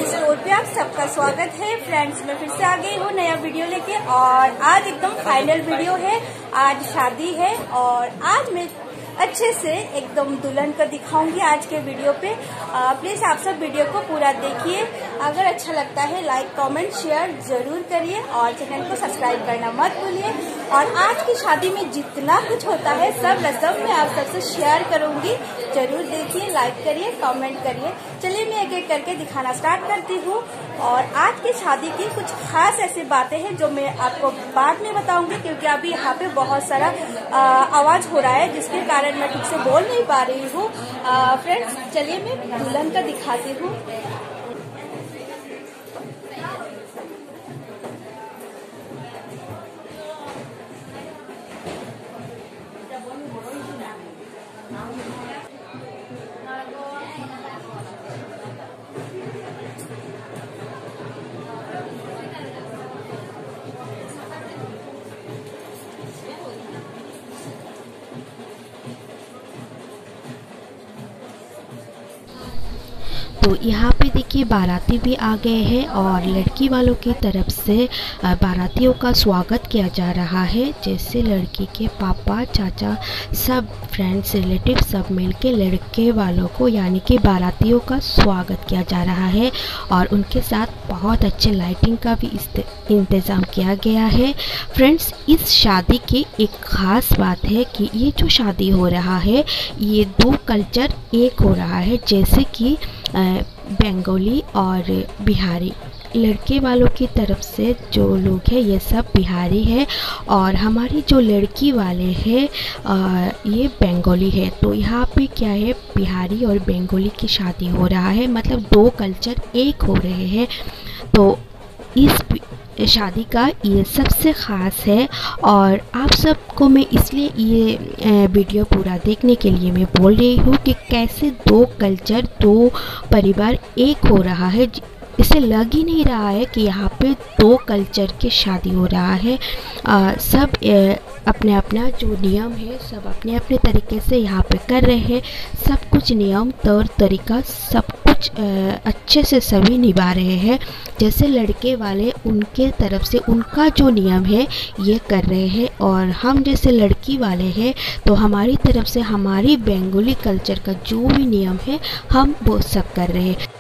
जरूर पे आप सबका स्वागत है फ्रेंड्स। मैं फिर से आ गई हूँ नया वीडियो लेके और आज एकदम फाइनल वीडियो है। आज शादी है और आज मैं अच्छे से एकदम दुल्हन को दिखाऊंगी आज के वीडियो पे। प्लीज आप सब वीडियो को पूरा देखिए। अगर अच्छा लगता है लाइक कमेंट शेयर जरूर करिए और चैनल को सब्सक्राइब करना मत भूलिए। और आज की शादी में जितना कुछ होता है सब रस्म मैं आप सबसे शेयर करूंगी। जरूर देखिए, लाइक करिए, कमेंट करिए। चलिए मैं एक एक करके दिखाना स्टार्ट करती हूँ। और आज की शादी की कुछ खास ऐसी बातें हैं जो मैं आपको बाद में बताऊंगी, क्योंकि अभी यहाँ पे बहुत सारा आवाज हो रहा है जिसके कारण मैं ठीक से बोल नहीं पा रही हूँ। फ्रेंड्स चलिए मैं दुल्हन का दिखाती हूँ। तो यहाँ पे देखिए बाराती भी आ गए हैं और लड़की वालों की तरफ से बारातियों का स्वागत किया जा रहा है। जैसे लड़की के पापा चाचा सब फ्रेंड्स रिलेटिव सब मिलके लड़के वालों को यानी कि बारातियों का स्वागत किया जा रहा है। और उनके साथ बहुत अच्छे लाइटिंग का भी इंतज़ाम किया गया है। फ्रेंड्स इस शादी की एक ख़ास बात है कि ये जो शादी हो रहा है ये दो कल्चर एक हो रहा है, जैसे कि बंगाली और बिहारी। लड़के वालों की तरफ से जो लोग हैं ये सब बिहारी है और हमारी जो लड़की वाले हैं ये बंगाली है। तो यहाँ पे क्या है, बिहारी और बंगाली की शादी हो रहा है, मतलब दो कल्चर एक हो रहे हैं। तो इस शादी का ये सबसे ख़ास है और आप सबको मैं इसलिए ये वीडियो पूरा देखने के लिए मैं बोल रही हूँ कि कैसे दो कल्चर दो परिवार एक हो रहा है। इसे लग ही नहीं रहा है कि यहाँ पे दो कल्चर की शादी हो रहा है। सब अपने अपना जो नियम है सब अपने अपने तरीके से यहाँ पे कर रहे हैं। सब कुछ नियम तौर तरीका सब कुछ अच्छे से सभी निभा रहे हैं। जैसे लड़के वाले उनके तरफ से उनका जो नियम है ये कर रहे हैं और हम जैसे लड़की वाले हैं तो हमारी तरफ से हमारी बंगाली कल्चर का जो भी नियम है हम वो सब कर रहे हैं।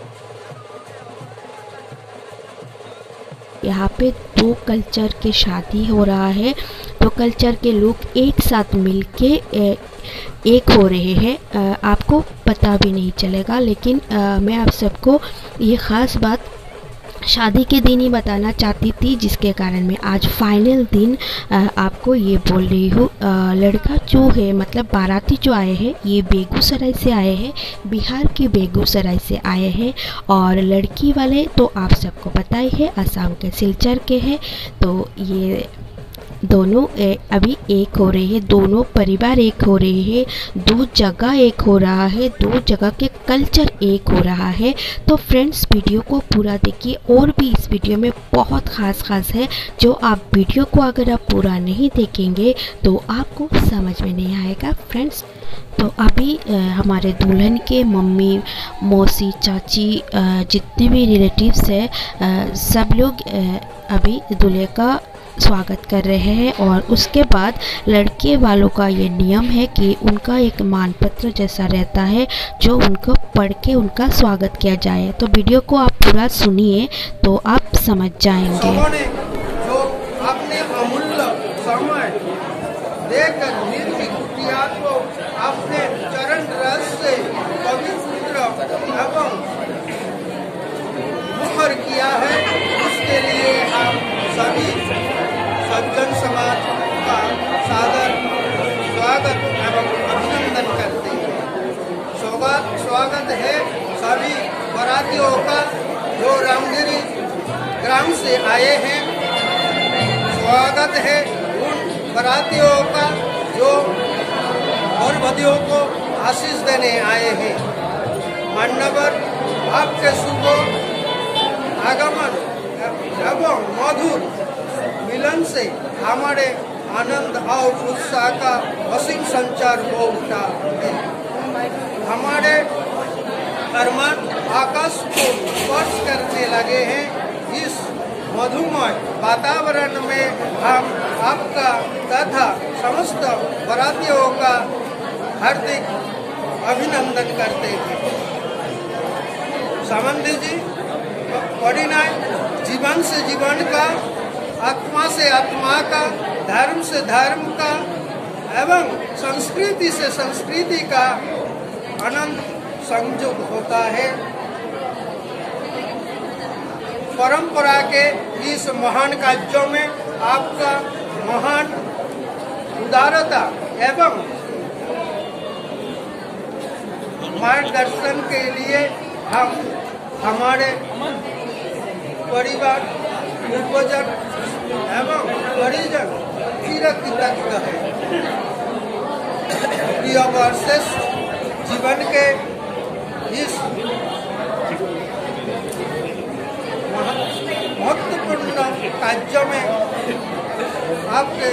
यहाँ पे दो कल्चर की शादी हो रहा है, दो कल्चर के लोग एक साथ मिलके एक हो रहे हैं। आपको पता भी नहीं चलेगा, लेकिन मैं आप सबको ये ख़ास बात शादी के दिन ही बताना चाहती थी, जिसके कारण मैं आज फाइनल दिन आपको ये बोल रही हूँ। लड़का जो है मतलब बाराती जो आए हैं ये बेगूसराय से आए हैं, बिहार के बेगूसराय से आए हैं। और लड़की वाले तो आप सबको पता ही है असम के सिलचर के हैं। तो ये दोनों अभी एक हो रहे हैं, दोनों परिवार एक हो रहे हैं, दो जगह एक हो रहा है, दो जगह के कल्चर एक हो रहा है। तो फ्रेंड्स वीडियो को पूरा देखिए और भी इस वीडियो में बहुत ख़ास है जो आप वीडियो को अगर आप पूरा नहीं देखेंगे तो आपको समझ में नहीं आएगा फ्रेंड्स। तो अभी हमारे दुल्हन के मम्मी मौसी चाची जितने भी रिलेटिव्स हैं सब लोग अभी दूल्हे का स्वागत कर रहे हैं। और उसके बाद लड़के वालों का ये नियम है कि उनका एक मान पत्र जैसा रहता है जो उनको पढ़ के उनका स्वागत किया जाए। तो वीडियो को आप पूरा सुनिए तो आप समझ जाएंगे। जो अपने अमूल्य समय देकर कुटिया को अपने चरण रस से पवित्र एवं मुखर किया है, उसके लिए हम सभी सज्जन समाज का सादर स्वागत एवं अभिनंदन करते हैं। स्वागत है सभी बारातियों का जो रामगिरी ग्राम से आए हैं। स्वागत है उन बारातियों का जो वर वधुओं को आशीष देने आए हैं। मान्यवर आपके शुभ आगमन एवं मधुर मिलन से हमारे आनंद और उत्साह का असीम संचार हो उठा है। हमारे अरमान आकाश को स्पर्श करने वातावरण में हम आपका तथा समस्त बारातियों का हार्दिक अभिनंदन करते हैं। समंधी जी, परिणय जीवन से जीवन का, आत्मा से आत्मा का, धर्म से धर्म का एवं संस्कृति से संस्कृति का अनंत संयोग होता है। परंपरा के इस महान कार्यों में आपका महान उदारता एवं मार्गदर्शन के लिए हम हमारे परिवार, पूर्वजन एवं परिजन चिरकृतज्ञ है। प्रिय वशिष्ठ, जीवन के इस महत्वपूर्ण कार्य में आपके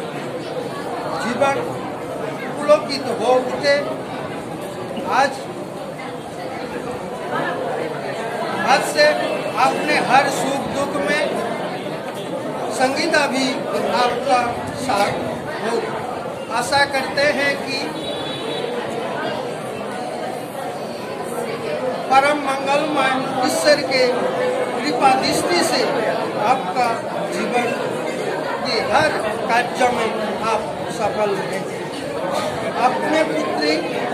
जीवन पुलकित हो उठे। आज से आपने हर सुख दुख में संगीता भी आपका साथ हो। आशा करते हैं कि परम मंगलमय ईश्वर के कृपा दृष्टि से आपका जीवन के हर कार्य में आप सफल रहेंगे। अपने पुत्री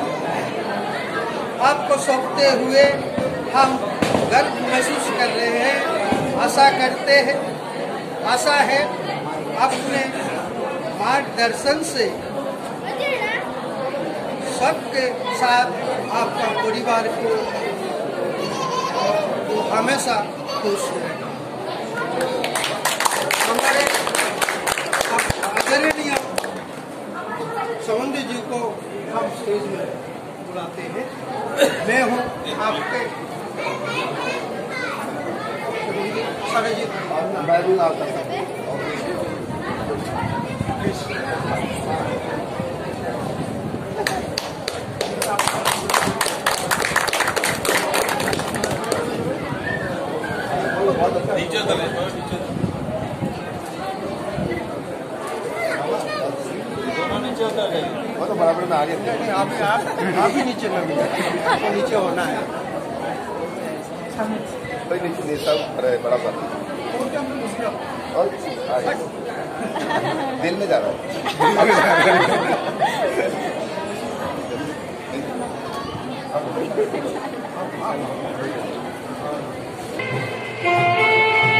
आपको सौंपते हुए हम गर्व महसूस कर रहे हैं। आशा है अपने मार्गदर्शन से सबके साथ आपका परिवार को हमेशा खुश रहे। हमारे आदरणीय समंधी जी को हम स्टेज में बुलाते हैं। मैं हूँ आपके सरजीत। तो बराबर में आगे नहीं, आप ही नीचे में आपको नीचे होना है। भाई नीचे सब अरे बराबर और दिल में जा रहा है।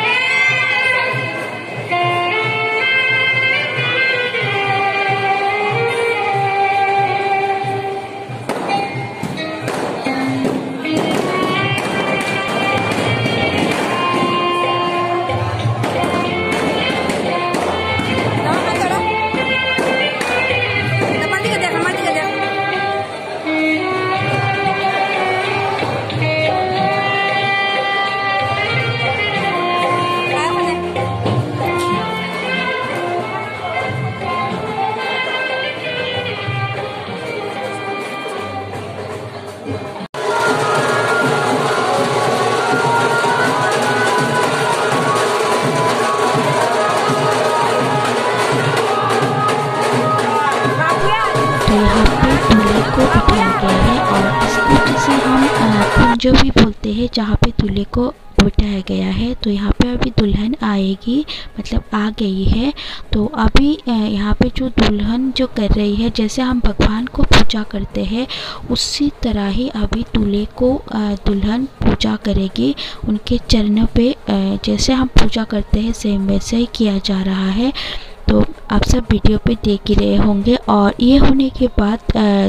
जो भी बोलते हैं जहाँ पे दूल्हे को बिठाया गया है। तो यहाँ पे अभी दुल्हन आएगी, मतलब आ गई है। तो अभी यहाँ पे जो दुल्हन जो कर रही है, जैसे हम भगवान को पूजा करते हैं उसी तरह ही अभी दूल्हे को दुल्हन पूजा करेगी। उनके चरणों पे जैसे हम पूजा करते हैं सेम वैसे ही किया जा रहा है। तो आप सब वीडियो पे देख ही रहे होंगे। और ये होने के बाद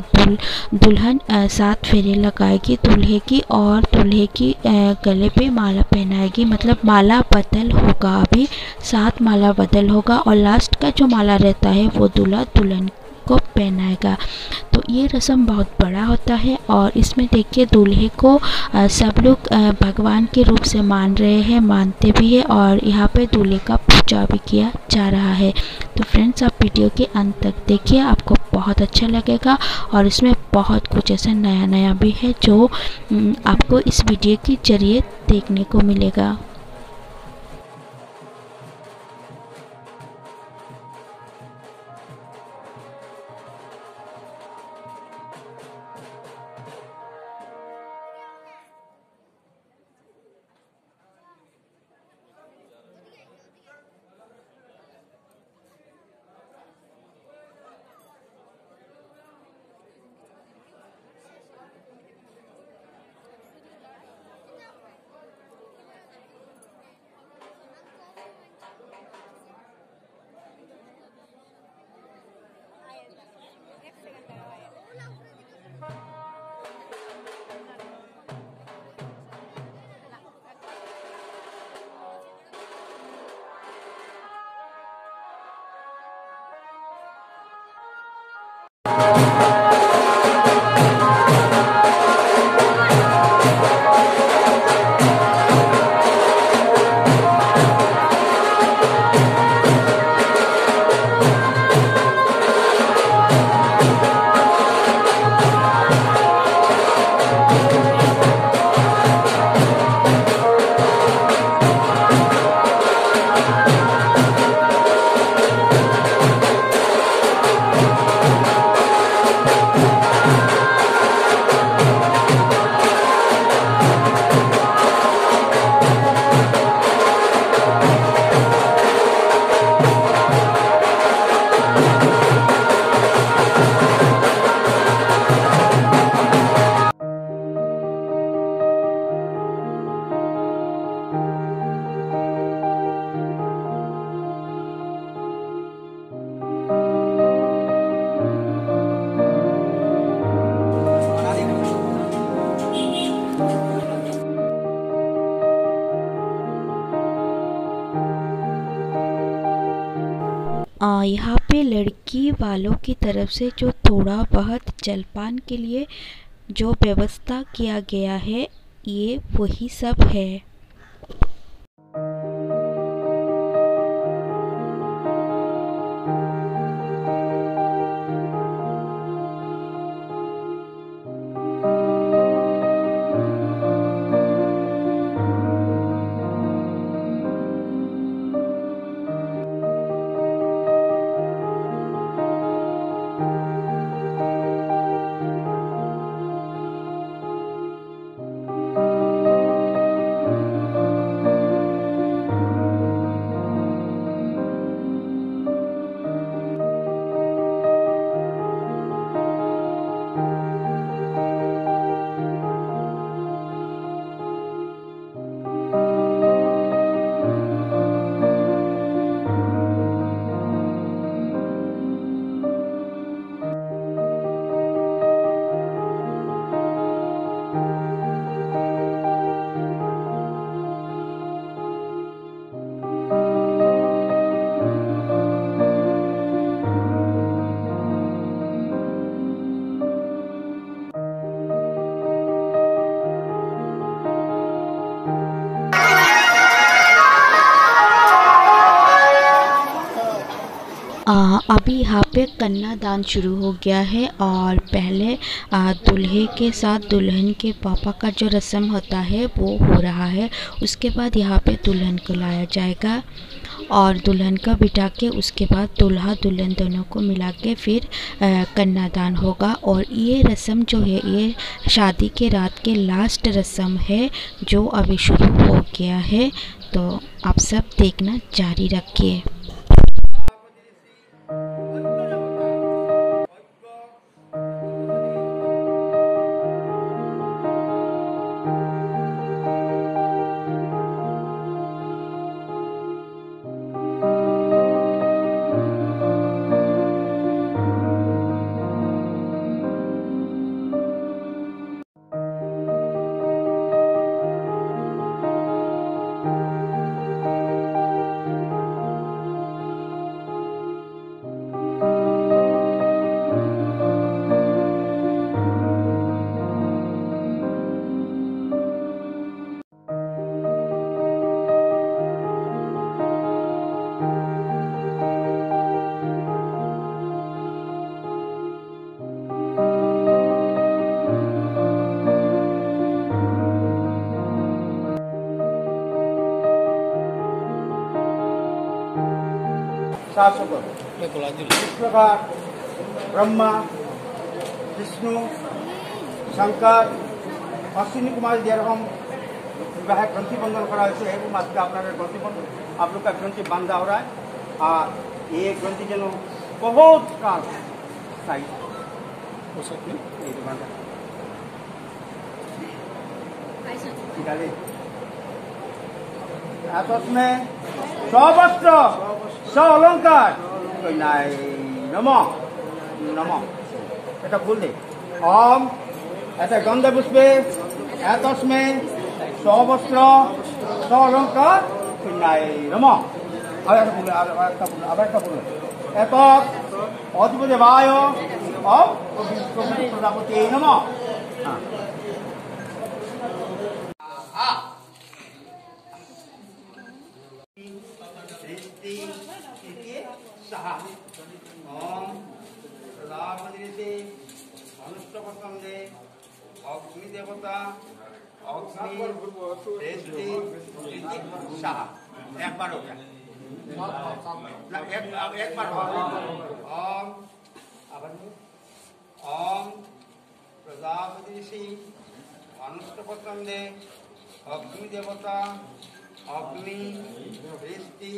दुल्हन 7 फेरे लगाएगी दूल्हे की, और दूल्हे की गले पे माला पहनाएगी। मतलब माला बदल होगा, अभी 7 माला बदल होगा, और लास्ट का जो माला रहता है वो दूल्हा दुल्हन को पहनाएगा। तो ये रस्म बहुत बड़ा होता है, और इसमें देखिए दूल्हे को सब लोग भगवान के रूप से मान रहे हैं, मानते भी है, और यहाँ पे दूल्हे का पूजा भी किया जा रहा है। तो फ्रेंड्स, आप वीडियो के अंत तक देखिए, आपको बहुत अच्छा लगेगा। और इसमें बहुत कुछ ऐसा नया नया भी है जो आपको इस वीडियो के जरिए देखने को मिलेगा। यहाँ पे लड़की वालों की तरफ से जो थोड़ा बहुत जलपान के लिए जो व्यवस्था किया गया है, ये वही सब है। अभी यहाँ पे कन्यादान शुरू हो गया है और पहले दूल्हे के साथ दुल्हन के पापा का जो रस्म होता है वो हो रहा है। उसके बाद यहाँ पे दुल्हन को लाया जाएगा और दुल्हन का बिठा के उसके बाद दूल्हा दुल्हन दोनों को मिला के फिर कन्यादान होगा। और ये रस्म जो है ये शादी के रात के लास्ट रस्म है जो अभी शुरू हो गया है। तो आप सब देखना जारी रखिए। शासक इस प्रकार ब्रह्मा विष्णु शंकर अश्विनी कुमार যেরকম विवाह ग्रंथि बंधन करा হয়েছে এরকম আজকে আপনাদের ग्रंथि बंधन आप लोग का ग्रंथि बांधा हो रहा है। और ये ग्रंथि जन बहुत काल स्थायी हो सकते में सवस्त्र स अलंकार नम नम এটা ভুল নেই ओम ऐसा गंध पुष्पे एतस्मै सवस्त्र स अलंकार नम एत अधिपदेवाय प्रजापति नम। ओम प्रजापति अनुष्टपतंदे अग्नि देवता अग्नि एक बार हो गया एक बार ओम ओम प्रजापति अनुष्टपतंदे अग्नि देवता अग्नि दृष्टि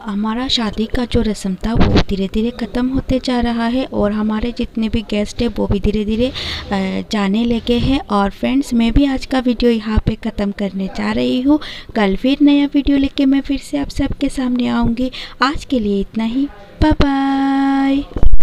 हमारा शादी का जो रस्म था वो धीरे धीरे ख़त्म होते जा रहा है और हमारे जितने भी गेस्ट हैं वो भी धीरे धीरे जाने लगे हैं। और फ्रेंड्स, मैं भी आज का वीडियो यहाँ पे ख़त्म करने जा रही हूँ। कल फिर नया वीडियो लेके मैं फिर से आप सबके सामने आऊँगी। आज के लिए इतना ही। Bye bye.